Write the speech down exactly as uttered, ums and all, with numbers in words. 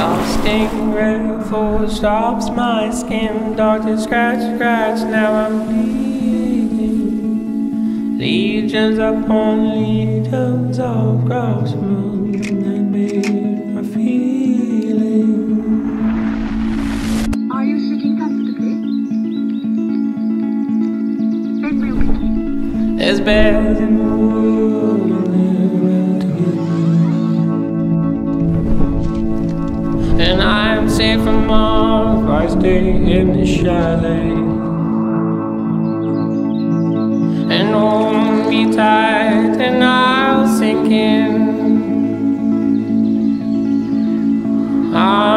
I'll sting red for stops my skin. Doctor scratch, scratch, now I'm bleeding. Legions upon legions of craftsmen that made my feeling. Are you sitting comfortably? Then we'll begin. There's bears in the world and they're well together. And I'm safe from all if I stay in the chalet. And hold me tight and I'll sink in. I